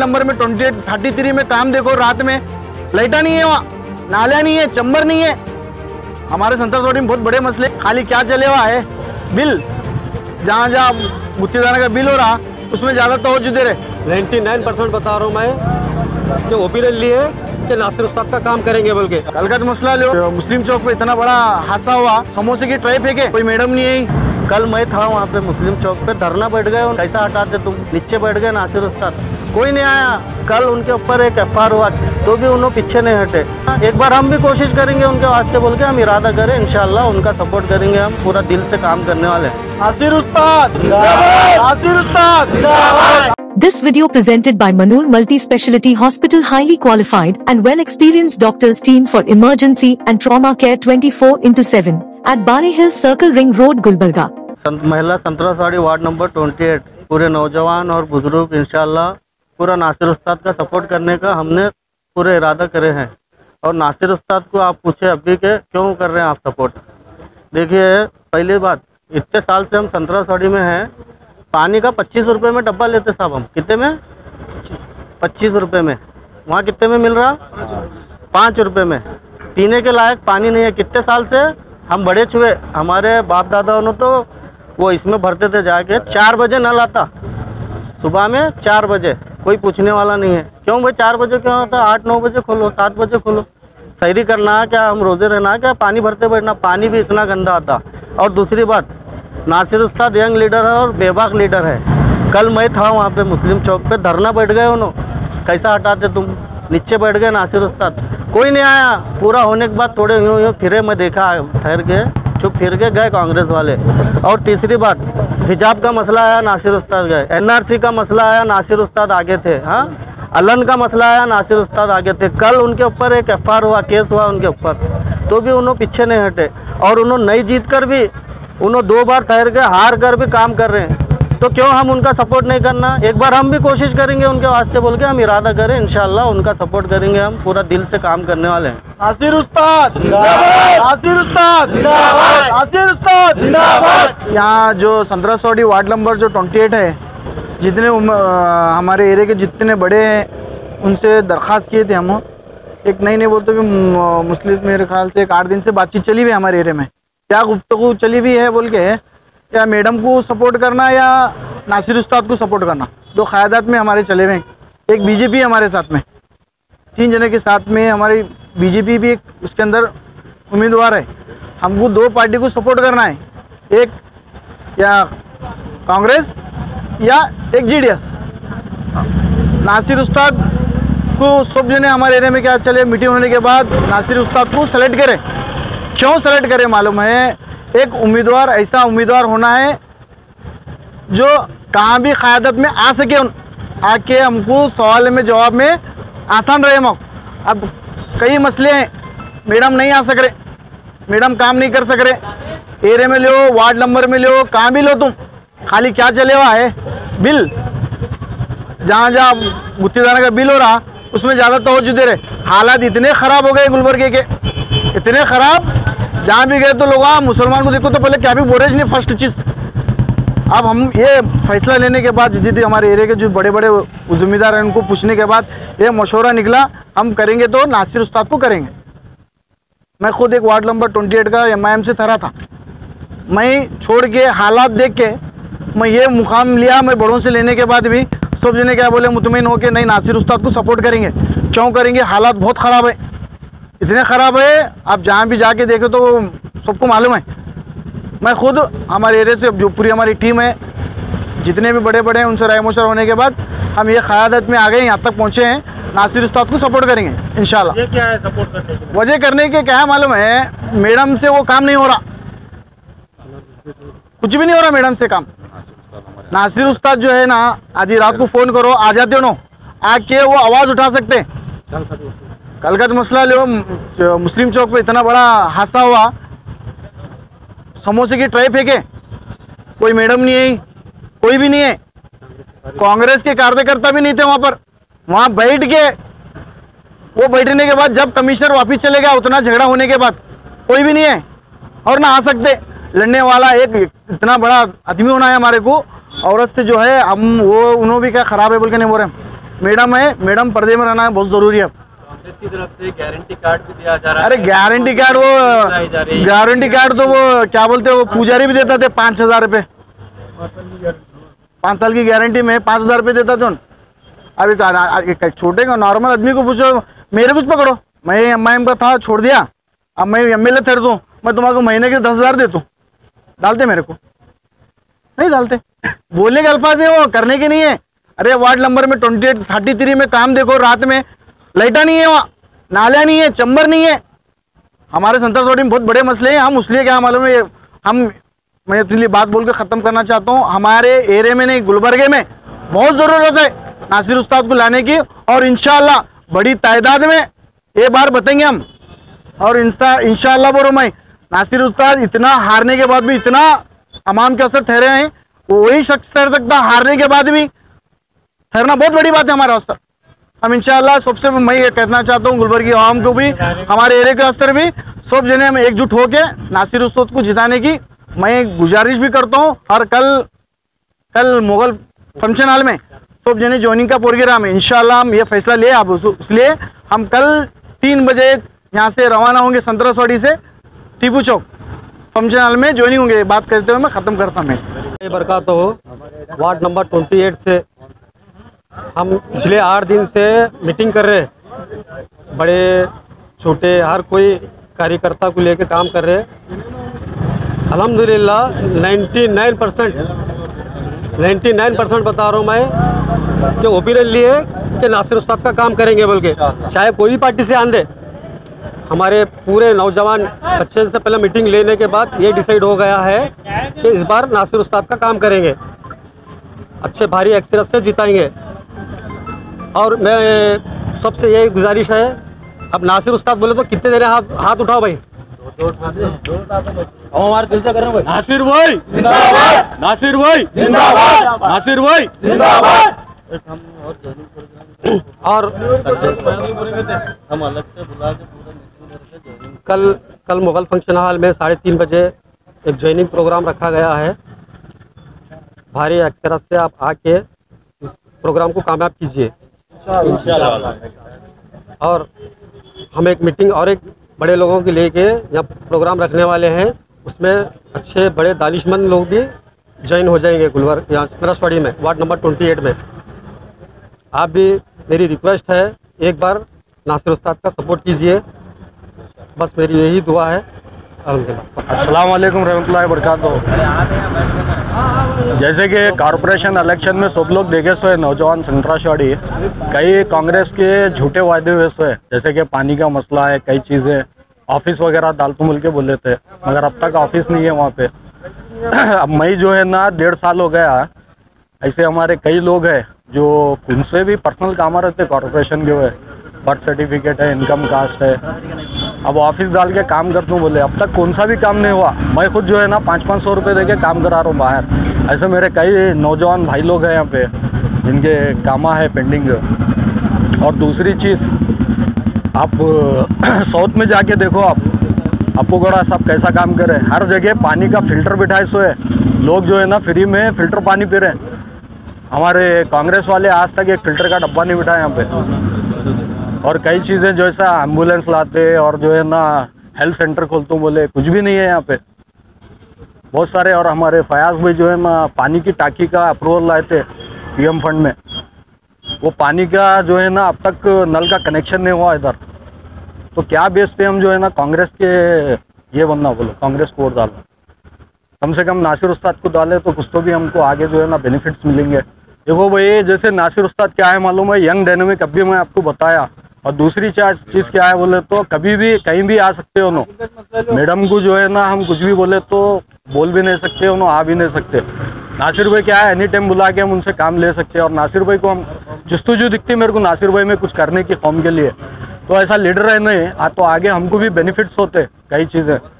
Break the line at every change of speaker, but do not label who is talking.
Number में 28 33 में काम देखो, रात में लाइटा नहीं है, वहाँ नालिया नहीं है, चंबर नहीं है। हमारे संतरसोडी में बहुत बड़े मसले, खाली क्या चले हुआ है बिल, जहाँ जहाँ गुत्तीदाना का बिल हो रहा उसमें ज़्यादा तवज्जो दे रहे।
99% बता रहा हूँ मैं कि ओपिनियन लिए कि नासिर उस्ताद का काम करेंगे बोल के।
कल का मसला लो, मुस्लिम चौक पे इतना बड़ा हादसा हुआ, समोसे की ट्रे फेंके, कोई मैडम नहीं आई। कल मैं था वहाँ पे मुस्लिम चौक पे, धरना बैठ गए, कैसा हटाते तुम, नीचे बैठ गए नासिर उस्ताद, कोई नहीं आया। कल उनके ऊपर एक FIR हुआ तो भी उन्होंने पीछे नहीं हटे। एक बार हम भी कोशिश करेंगे उनके वास्ते बोल के, हम इरादा करें, इंशाल्लाह उनका सपोर्ट करेंगे, हम पूरा दिल से काम करने वाले हैं। नासिर उस्ताद जिंदाबाद, नासिर उस्ताद जिंदाबाद।
This video presented by Manur Multi-Speciality Hospital, highly qualified and well-experienced doctors team for emergency and trauma care 24/7 at Bari Hill Circle Ring Road, Gulbarga.
महिला संतरासवाड़ी वार्ड नंबर 28, पूरे नौजवान और बुजुर्ग इंशाल्लाह पूरा नासिर उस्ताद का सपोर्ट करने का हमने पूरे इरादा करे हैं। और नासिर उस्ताद को आप पूछे अभी के क्यों कर रहे हैं आप सपोर्ट। देखिए पहली बात, इतने साल से हम संतरासवाड़ी में हैं, पानी का 25 रुपये में डब्बा लेते साहब, हम कितने में 25 रुपये में, वहाँ कितने में मिल रहा 5 रुपये में। पीने के लायक पानी नहीं है। कितने साल से हम बड़े छुए, हमारे बाप दादाओं ने तो वो इसमें भरते थे जाके, 4 बजे नल आता, सुबह में 4 बजे, कोई पूछने वाला नहीं है। क्यों भाई 4 बजे क्यों आता, 8-9 बजे खोलो, 7 बजे खोलो, सैरी करना क्या, हम रोजे रहना क्या, पानी भरते बैठना, पानी भी इतना गंदा आता। और दूसरी बात, नासिर उस्ताद यंग लीडर है और बेबाक लीडर है। कल मैं था वहाँ पे मुस्लिम चौक पे, धरना बैठ गए उन्होंने, कैसा हटाते तुम, नीचे बैठ गए नासिर उस्ताद, कोई नहीं आया। पूरा होने के बाद थोड़े यूँ फिरे, मैं देखा ठहर के, चुप फिर के गए कांग्रेस वाले। और तीसरी बात, हिजाब का मसला आया, नासिर उस्ताद गए। NRC का मसला आया, नासिर उस्ताद आगे थे। हाँ, अलन का मसला आया, नासिर उस्ताद आगे थे। कल उनके ऊपर एक FIR हुआ, केस हुआ उनके ऊपर, तो भी उन्होंने पीछे नहीं हटे। और उन्होंने नहीं जीत कर भी, उन्होंने 2 बार ठहर के हार कर भी काम कर रहे हैं, तो क्यों हम उनका सपोर्ट नहीं करना। एक बार हम भी कोशिश करेंगे उनके वास्ते बोल के, हम इरादा करें, इंशाल्लाह उनका सपोर्ट करेंगे, हम पूरा दिल से काम करने वाले हैं। नासिर उस्ताद जिंदाबाद, नासिर उस्ताद जिंदाबाद, नासिर उस्ताद जिंदाबाद। यहाँ जो संतरासवाड़ी वार्ड नंबर जो 28 है, जितने हमारे एरिया के जितने बड़े हैं उनसे दरख्वास्त किए थे हम, एक नहीं बोलते भी मुस्लिम, मेरे ख्याल से 8 दिन से बातचीत चली हुई हमारे एरिया में, क्या गुफ्तगू चली हुई है बोल के, या मैडम को सपोर्ट करना या नासिर उस्ताद को सपोर्ट करना, 2 क़यादत में हमारे चले हुए हैं। एक BJP हमारे साथ में, 3 जने के साथ में हमारी BJP भी एक उसके अंदर उम्मीदवार है। हमको 2 पार्टी को सपोर्ट करना है, एक या कांग्रेस या एक GDS। नासिर उस्ताद को सब जने हमारे एरिया में क्या चले, मीटिंग होने के बाद नासिर उस्ताद को सेलेक्ट करें। क्यों सेलेक्ट करें मालूम है, एक उम्मीदवार ऐसा उम्मीदवार होना है जो कहाँ भी क़यादत में आ सके, आके हमको सवाल में जवाब में आसान रहे। अब कई मसले हैं, मैडम नहीं आ सक रहे, मैडम काम नहीं कर सक रहे, एरिया में लो, वार्ड नंबर में लो, कहाँ भी लो तुम, खाली क्या चले हुआ है बिल, जहाँ जहाँ गुत्तीदाना का बिल हो रहा उसमें ज़्यादा तवज्जो दे रहे। हालात इतने ख़राब हो गए गुलबर्गे के, इतने ख़राब, जहाँ भी गए तो लोग मुसलमान को देखो तो पहले क्या भी बोले नहीं, फर्स्ट चीज़। अब हम ये फैसला लेने के बाद, जितने हमारे एरिया के जो बड़े बड़े ज़िम्मेदार हैं उनको पूछने के बाद ये मशवरा निकला, हम करेंगे तो नासिर उस्ताद को करेंगे। मैं खुद एक वार्ड नंबर 28 का MIM से थरा था, मैं छोड़ के हालात देख के मैं ये मुकाम लिया। मैं बड़ों से लेने के बाद भी सब जने क्या बोले, मुतमईन हो के नहीं नासिर उस्ताद को सपोर्ट करेंगे। क्यों करेंगे, हालात बहुत ख़राब है, इतने ख़राब है, आप जहाँ भी जाके देखे तो सबको मालूम है। मैं खुद हमारे एरिया से, जो पूरी हमारी टीम है, जितने भी बड़े बड़े हैं उनसे राय मशवरा होने के बाद हम ये क़यादत में आ गए, यहाँ तक पहुँचे हैं, नासिर उस्ताद को सपोर्ट करेंगे इंशाल्लाह।
ये क्या है सपोर्ट करने की
वजह करने के क्या है मालूम है, मैडम से वो काम नहीं हो रहा, कुछ भी नहीं हो रहा मैडम से काम। नासिर उस्ताद जो है ना, आधी रात को फ़ोन करो, आ जाते हो ना, आके वो आवाज़ उठा सकते हैं। कल का मसला लो, मुस्लिम चौक पे इतना बड़ा हादसा हुआ, समोसे की ट्रे फेंके, कोई मैडम नहीं आई, कोई भी नहीं है, कांग्रेस के कार्यकर्ता भी नहीं थे वहाँ पर। वहाँ बैठ के, वो बैठने के बाद जब कमिश्नर वापिस चले गया, उतना झगड़ा होने के बाद कोई भी नहीं है और ना आ सकते। लड़ने वाला एक इतना बड़ा आदमी होना है हमारे को, औरत से जो है हम वो, उन्होंने भी क्या ख़राब है बोल के नहीं बोल रहे।
मैडम है, मैडम पर्दे में रहना बहुत ज़रूरी है।
कांग्रेस की तरफ से गारंटी कार्ड भी दिया जा रहा है।
अरे गारंटी कार्ड, वो गारंटी कार्ड तो वो क्या बोलते हैं, वो पुजारी भी देता थे 5,000 रुपये, 5 साल की गारंटी में 5,000 रुपये देता था। अभी छोटे का नॉर्मल आदमी को पूछो, मेरे कुछ पकड़ो, मैं एमआईएम का था, छोड़ दिया, अब मैं एमएलए ठहर दूँ, मैं तुम्हारे महीने के 10,000 देता हूँ, डालते मेरे को? नहीं डालते। बोलने के अल्फाज है, वो करने के नहीं है। अरे वार्ड नंबर में 28-33 में काम देखो, रात में लाइटा नहीं है, वहाँ नाला नहीं है, चंबर नहीं है। हमारे संतरसवाड़ी में बहुत बड़े मसले हैं। हम उसलिए क्या मालूम है, मैं इसलिए बात बोल के ख़त्म करना चाहता हूँ, हमारे एरिया में नहीं, गुलबर्गे में बहुत ज़रूरत है नासिर उस्ताद को लाने की, और इंशाअल्लाह बड़ी तादाद में ये बार बताएंगे हम। और इंशाअल्लाह बोलो, मैं नासिर उस्ताद इतना हारने के बाद भी इतना अवाम के असर ठहरे हैं, वही शख्स ठहर सकता हारने के बाद भी। ठहरना बहुत बड़ी बात है हमारे वास्ते। हम इंशाअल्लाह सबसे मैं ये कहना चाहता हूँ गुलबर्गी आवाम को भी, हमारे एरिया के अस्तर भी, सब जने हम एकजुट होके नासिर उस्ताद को जिताने की मैं गुजारिश भी करता हूँ। और कल मुगल फंक्शन हॉल में सब जने ज्वाइनिंग का प्रोग्राम है, इंशाअल्लाह हम ये फैसला ले, अब इसलिए हम कल 3 बजे यहाँ से रवाना होंगे संतरसवाड़ी से टीपू चौक फंक्शन हॉल में ज्वाइनिंग होंगे। बात करते हुए मैं ख़त्म करता हूँ।
मैं बरकत हो वार्ड नंबर 28 से हम पिछले 8 दिन से मीटिंग कर रहे हैं, बड़े छोटे हर कोई कार्यकर्ता को लेकर काम कर रहे हैं। अल्हम्दुलिल्लाह 99% बता रहा हूँ मैं कि ओपिनियन लिए कि नासिर उस्ताद का काम करेंगे बोल के, चाहे कोई भी पार्टी से आंदे। हमारे पूरे नौजवान बच्चे से पहले मीटिंग लेने के बाद ये डिसाइड हो गया है कि इस बार नासिर उस्ताद का काम करेंगे, अच्छे भारी अक्सरियत से जिताएंगे। और मैं सबसे यही गुजारिश है, अब नासिर उस्ताद बोले तो कितने देर हाथ उठाओ भाई,
हमारे दिल से कर रहे हैं भाई। नासिर भाई जिंदाबाद, नासिर भाई जिंदाबाद, नासिर भाई जिंदाबाद।
और
हम अलग से बुला के
कल मुगल फंक्शन हॉल में 3:30 बजे एक ज्वाइनिंग प्रोग्राम रखा गया है। भारी अक्सरियत से आप आके इस प्रोग्राम को कामयाब कीजिए इंशाअल्लाह। और हम एक मीटिंग और एक बड़े लोगों के लेके यहाँ प्रोग्राम रखने वाले हैं, उसमें अच्छे बड़े दानिशमंद लोग भी ज्वाइन हो जाएंगे गुलबर्ग यहाँ संतरसवाड़ी में वार्ड नंबर 28 में। आप भी, मेरी रिक्वेस्ट है, एक बार नासिर उस्ताद का सपोर्ट कीजिए, बस मेरी यही दुआ है।
अस्सलाम वालेकुम रहमतुल्लाहि बरकातहू। जैसे कि कॉरपोरेशन इलेक्शन में सब लोग देखे सो है, नौजवान संतरसवाड़ी कई कांग्रेस के झूठे वायदे हुए सो है, जैसे कि पानी का मसला है, कई चीज़ें, ऑफिस वगैरह डालतू मिल के बोले थे, मगर अब तक ऑफिस नहीं है वहाँ पे। अब मई जो है ना 1.5 साल हो गया। ऐसे हमारे कई लोग हैं जो उनसे भी पर्सनल काम रहते कॉरपोरेशन के हुए, बर्थ सर्टिफिकेट है, इनकम कास्ट है, अब ऑफिस डाल के काम कर दूँ बोले, अब तक कौन सा भी काम नहीं हुआ। मैं खुद जो है ना 500-500 रुपये दे के काम करा रहा हूँ बाहर। ऐसे मेरे कई नौजवान भाई लोग हैं यहाँ पे जिनके कामा है पेंडिंग। और दूसरी चीज़, आप साउथ में जाके देखो, आपको गोड़ा सब कैसा काम करे, हर जगह पानी का फ़िल्टर बिठाए सो है, लोग जो है ना फ्री में फ़िल्टर पानी पी रहे हैं। हमारे कांग्रेस वाले आज तक एक फ़िल्टर का डब्बा नहीं बिठाया यहाँ पे। और कई चीज़ें जो ऐसा एम्बुलेंस लाते और जो है ना हेल्थ सेंटर खोलते बोले, कुछ भी नहीं है यहाँ पे बहुत सारे। और हमारे फयाज भाई जो है ना पानी की टाकी का अप्रूवल लाए थे पीएम फंड में, वो पानी का जो है ना अब तक नल का कनेक्शन नहीं हुआ इधर। तो क्या बेस पे हम जो है ना कांग्रेस के ये बनना बोलो, कांग्रेस को वोट डालो, कम से कम नासिर उस्ताद को डाले तो कुछ तो भी हमको आगे जो है ना बेनिफिट्स मिलेंगे। देखो भाई, जैसे नासिर उस्ताद क्या है मालूम है, यंग डायनेमिक, अभी मैं आपको बताया। और दूसरी चीज़ क्या है बोले तो कभी भी कहीं भी आ सकते हो नो, मैडम को जो है ना हम कुछ भी बोले तो बोल भी नहीं सकते हो नो, आ भी नहीं सकते। नासिर भाई क्या है, एनी टाइम बुला के हम उनसे काम ले सकते हैं। और नासिर भाई को हम जस्तुजू दिखती मेरे को नासिर भाई में कुछ करने की कौम के लिए, तो ऐसा लीडर है नहीं तो आगे हमको भी बेनिफिट्स होते कई चीज़ें।